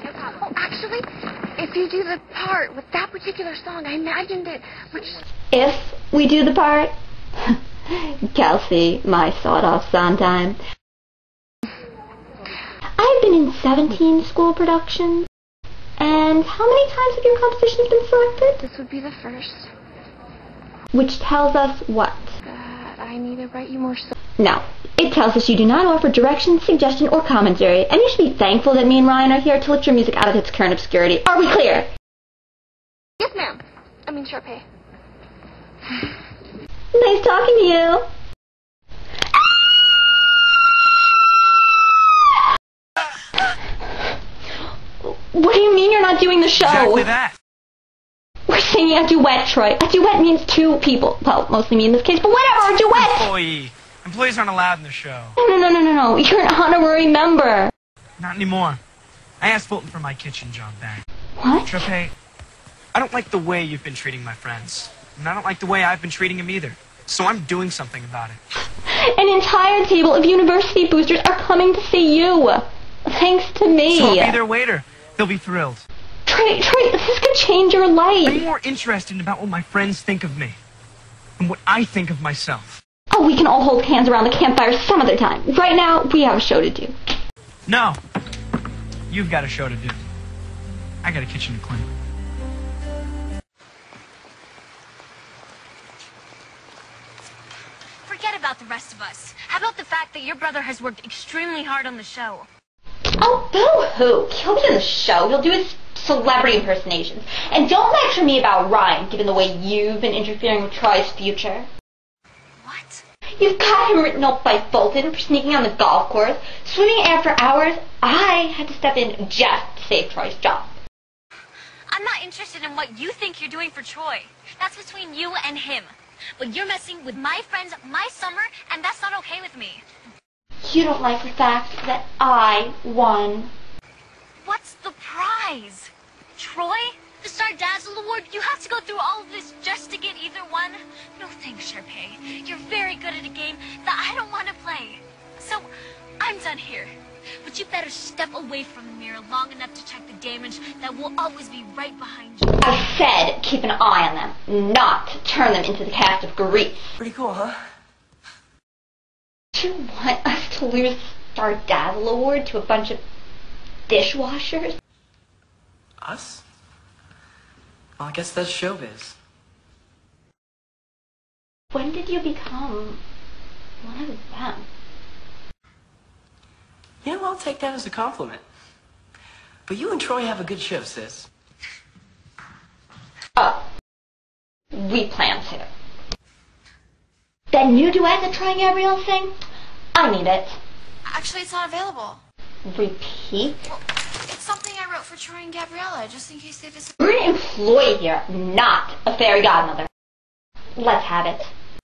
Oh, actually, if you do the part with that particular song, I imagined it. If we do the part? Kelsey, my sawed-off Sondheim. I've been in 17 school productions. And how many times have your compositions been selected? This would be the first. Which tells us what? That I need to write you more songs. No. It tells us you do not offer direction, suggestion, or commentary, and you should be thankful that me and Ryan are here to lift your music out of its current obscurity. Are we clear? Yes, ma'am. I mean, Sharpay. Nice talking to you. What do you mean you're not doing the show? Exactly that. We're singing a duet, Troy. A duet means two people. Well, mostly me in this case, but whatever, a duet! Employee. Employees aren't allowed in the show. No. You're an honorary member. Not anymore. I asked Fulton for my kitchen job back. What? Sharpay, I don't like the way you've been treating my friends. And I don't like the way I've been treating them either. So I'm doing something about it. An entire table of university boosters are coming to see you. Thanks to me. So I'll be their waiter. They'll be thrilled. Trey, this could change your life. I'm more interested about what my friends think of me. And what I think of myself. Oh, we can all hold hands around the campfire some other time. Right now, we have a show to do. No. You've got a show to do. I got a kitchen to clean. Forget about the rest of us. How about the fact that your brother has worked extremely hard on the show? Oh, boo-hoo. He'll be in the show. He'll do his celebrity impersonations. And don't lecture me about Ryan, given the way you've been interfering with Troy's future. What? You've got him written up by Fulton for sneaking on the golf course, swimming after hours. I had to step in just to save Troy's job. I'm not interested in what you think you're doing for Troy. That's between you and him. But you're messing with my friends, my summer, and that's not okay with me. You don't like the fact that I won. What's the prize? Troy? The Star Dazzle Award? You have to go through all of this just to get either one? No thanks, Sharpay. You're very good at a game that I don't want to play. So, I'm done here. But you better step away from the mirror long enough to check the damage that will always be right behind you. I said keep an eye on them, not turn them into the cast of grease. Pretty cool, huh? Do you want us to lose the Star Dazzle Award to a bunch of dishwashers? Us? Well, I guess that's showbiz. When did you become one of them? Yeah, well, I'll take that as a compliment. But you and Troy have a good show, sis. Oh. We plan to. That new duet that Troy and Gabrielle sing? I need it. Actually, it's not available. Repeat? Well, it's something I wrote for Troy and Gabriella, just in case they visit. We're an employee here, not a fairy godmother. Let's have it.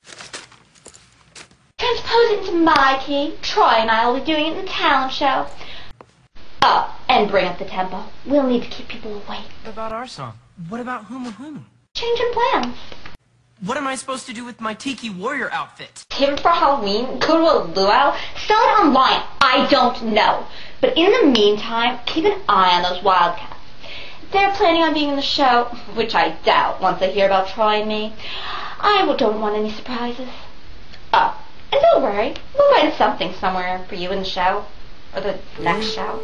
Transpose it into my key. Troy and I will be doing it in the talent show. Oh, and bring up the tempo. We'll need to keep people awake. What about our song? What about Whoomahoo? Changing plans. What am I supposed to do with my Tiki Warrior outfit? Save it for Halloween? Go to a luau? Sell it online? I don't know. But in the meantime, keep an eye on those Wildcats. If they're planning on being in the show, which I doubt once they hear about Troy and me, I don't want any surprises. Oh, and don't worry, we'll find something somewhere for you in the show. Or the next show.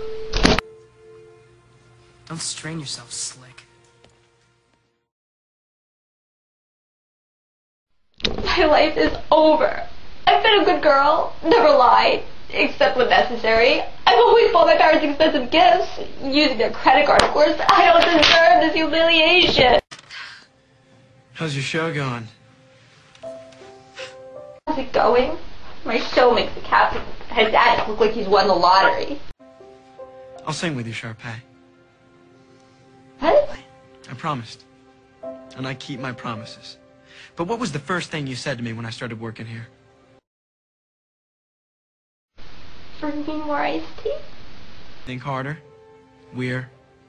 Don't strain yourself, Slick. My life is over. I've been a good girl, never lied, except when necessary. I've always bought my parents expensive gifts, using their credit card, of course. I don't deserve this humiliation. How's your show going? How's it going? My show makes the captain his dad look like he's won the lottery. I'll sing with you, Sharpay. What? I promised. And I keep my promises. But what was the first thing you said to me when I started working here? Bring me more iced tea? Think harder. We're...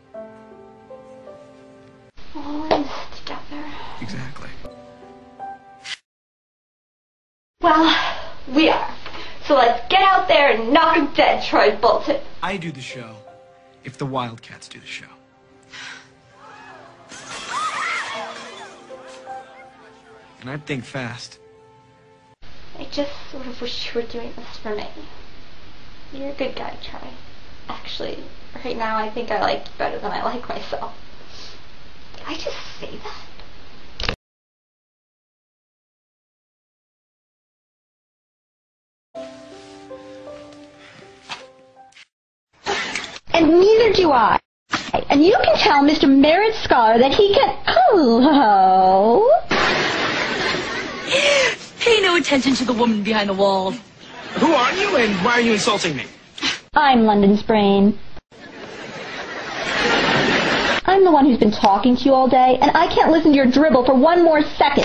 all in this together. Exactly. Well, we are. So let's get out there and knock him dead, Troy Bolton. I do the show. if the Wildcats do the show. And I'd think fast. I just sort of wish you were doing this for me. You're a good guy, Troy. Actually, right now I think I like you better than I like myself. Did I just say that? And neither do I. And you can tell Mr. Merit Scholar that he can... Hello? Pay no attention to the woman behind the wall. Who are you, and why are you insulting me? I'm London's brain. I'm the one who's been talking to you all day, and I can't listen to your dribble for one more second.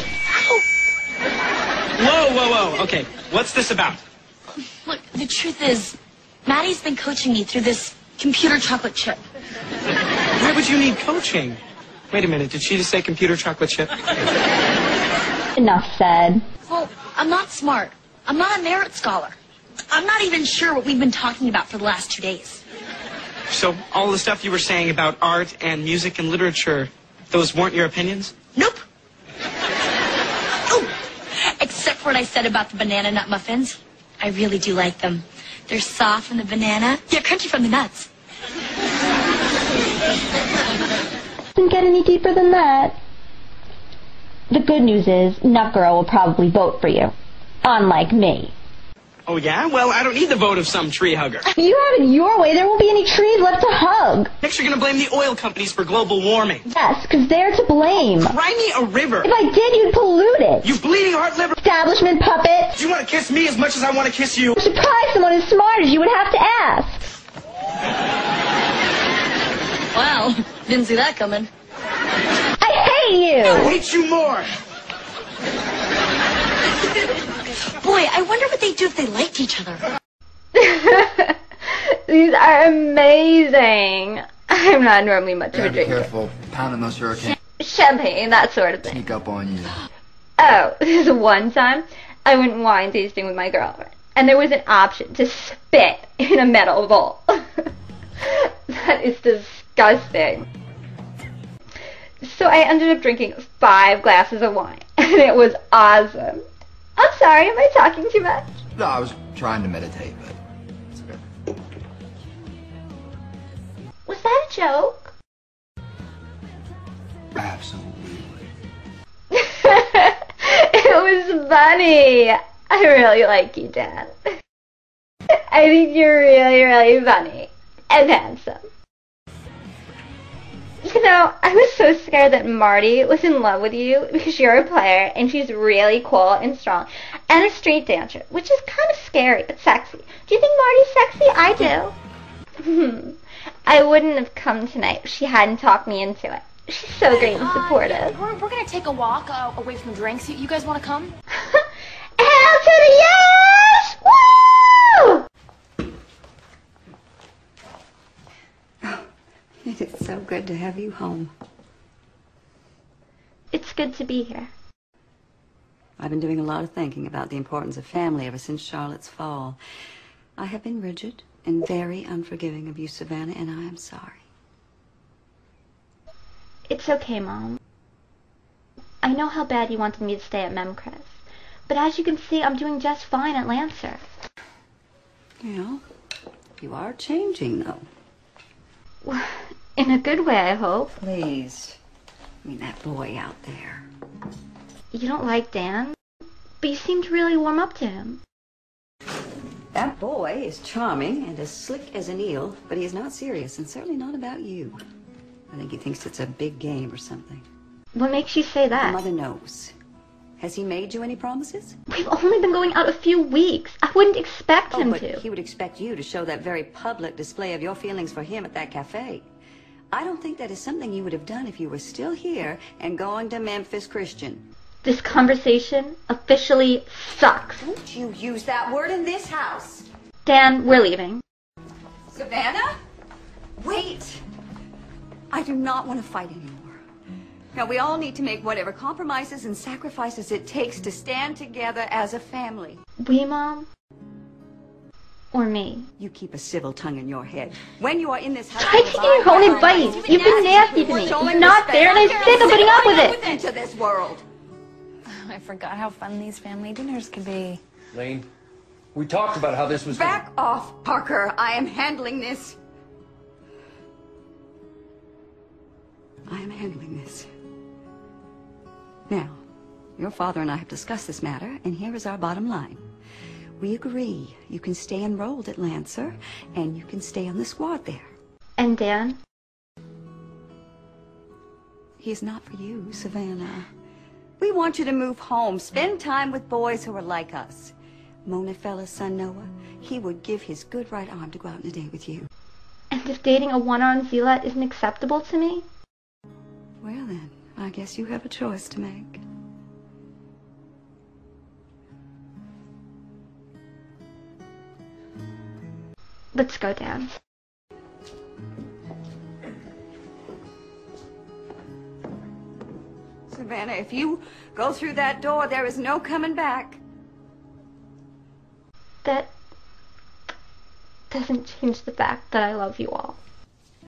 Whoa. Okay, what's this about? Look, the truth is, Maddie's been coaching me through this computer chocolate chip. Why would you need coaching? Wait a minute, did she just say computer chocolate chip? Enough said. Well, I'm not smart. I'm not a merit scholar. I'm not even sure what we've been talking about for the last 2 days. So all the stuff you were saying about art and music and literature, those weren't your opinions? Nope. Oh, except for what I said about the banana nut muffins. I really do like them. They're soft from the banana. They're crunchy from the nuts. Doesn't get any deeper than that. The good news is, Nut Girl will probably vote for you. Unlike me. Oh, yeah? Well, I don't need the vote of some tree hugger. If you have it your way, there won't be any trees left to hug. Next, you're going to blame the oil companies for global warming. Yes, because they're to blame. Cry me a river. If I did, you'd pollute it. You bleeding heart liver. Establishment puppet. Do you want to kiss me as much as I want to kiss you? I'm surprised someone as smart as you would have to ask. Wow, didn't see that coming. I hate you. I hate you more. Boy, I wonder what they'd do if they liked each other. These are amazing. I'm not normally much of a drinker. Be careful, pounding those hurricanes Champagne, that sort of thing. sneak up on you. Oh, this one time, I went wine tasting with my girlfriend, and there was an option to spit in a metal bowl. That is disgusting. So I ended up drinking 5 glasses of wine, and it was awesome. I'm sorry, am I talking too much? No, I was trying to meditate, but it's okay. Was that a joke? Absolutely. It was funny. I really like you, Dan. I think you're really, really funny and handsome. You know, I was so scared that Marty was in love with you because you're a player and she's really cool and strong and a street dancer, which is kind of scary but sexy. Do you think Marty's sexy? I do. I wouldn't have come tonight if she hadn't talked me into it. She's so great and supportive. We're going to take a walk away from drinks. You guys want to come? Hell to the yes! Woo! It is so good to have you home. It's good to be here. I've been doing a lot of thinking about the importance of family ever since Charlotte's fall. I have been rigid and very unforgiving of you, Savannah, and I am sorry. It's okay, Mom. I know how bad you wanted me to stay at Memcrest, but as you can see, I'm doing just fine at Lancer. Yeah, you are changing, though. In a good way, I hope. Please. I mean, that boy out there. You don't like Dan, but you seem to really warm up to him. That boy is charming and as slick as an eel, but he is not serious, and certainly not about you. I think he thinks it's a big game or something. What makes you say that? Mother knows. Has he made you any promises? We've only been going out a few weeks. I wouldn't expect him but to. he would expect you to show that very public display of your feelings for him at that cafe. I don't think that is something you would have done if you were still here and going to Memphis Christian. This conversation officially sucks. Don't you use that word in this house. Dan, we're leaving. Savannah? Wait. I do not want to fight anymore. Now, we all need to make whatever compromises and sacrifices it takes to stand together as a family. We, Mom? Or me. You keep a civil tongue in your head. When you are in this house... Try taking your own advice. You've been nasty to me. You're not fair, and I'm sick of putting up with it. Into this world. I forgot how fun these family dinners could be. Lane, we talked about how this was... Back off, Parker. I am handling this. I am handling this. Now, your father and I have discussed this matter, and here is our bottom line. We agree you can stay enrolled at Lancer, and you can stay on the squad there. And Dan? He's not for you, Savannah. We want you to move home, spend time with boys who are like us. Mona Fella's son, Noah, he would give his good right arm to go out on a date with you. And if dating a one-armed zealot isn't acceptable to me? Well then, I guess you have a choice to make. Let's go, Dan. Savannah, if you go through that door, there is no coming back. That doesn't change the fact that I love you all.